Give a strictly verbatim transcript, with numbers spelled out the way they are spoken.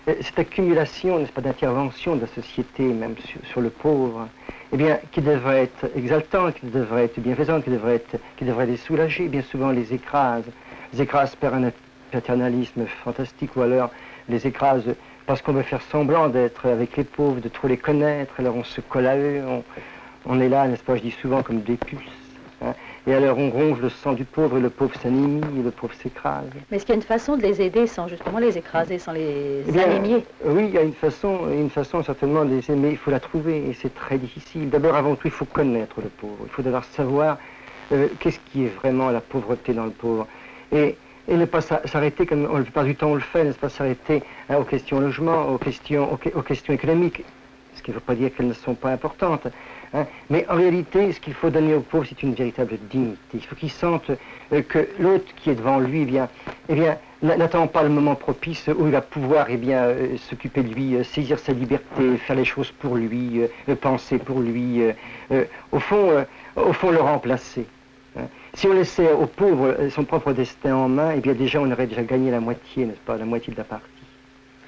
cette accumulation, n'est-ce pas, d'intervention de la société, même sur, sur le pauvre, eh bien, qui devrait être exaltante, qui devrait être bienfaisante, qui devrait, être, qui devrait les soulager, bien souvent les écrase. Les écrase par un paternalisme fantastique, ou alors les écrase parce qu'on veut faire semblant d'être avec les pauvres, de trop les connaître, alors on se colle à eux, on, on est là, n'est-ce pas, je dis souvent, comme des puces. Hein, et alors on ronge le sang du pauvre, et le pauvre s'anémie, et le pauvre s'écrase. Mais est-ce qu'il y a une façon de les aider sans justement les écraser, sans les eh bien, anémier? Oui, il y a une façon, une façon certainement de les aimer, il faut la trouver, et c'est très difficile. D'abord, avant tout, il faut connaître le pauvre, il faut d'abord savoir euh, qu'est-ce qui est vraiment la pauvreté dans le pauvre. Et, et ne pas s'arrêter, comme la plupart du temps on le fait, n'est-ce pas, s'arrêter hein, aux questions logement, aux questions, aux, aux questions économiques, ce qui ne veut pas dire qu'elles ne sont pas importantes. Hein. Mais en réalité, ce qu'il faut donner aux pauvres, c'est une véritable dignité. Il faut qu'ils sentent euh, que l'autre qui est devant lui, eh bien, eh bien, n'attend pas le moment propice où il va pouvoir eh bien, euh, s'occuper de lui, euh, saisir sa liberté, faire les choses pour lui, euh, penser pour lui, euh, euh, au fond, euh, au fond le remplacer. Hein. Si on laissait aux pauvres son propre destin en main, eh bien déjà on aurait déjà gagné la moitié, n'est-ce pas, la moitié de la partie.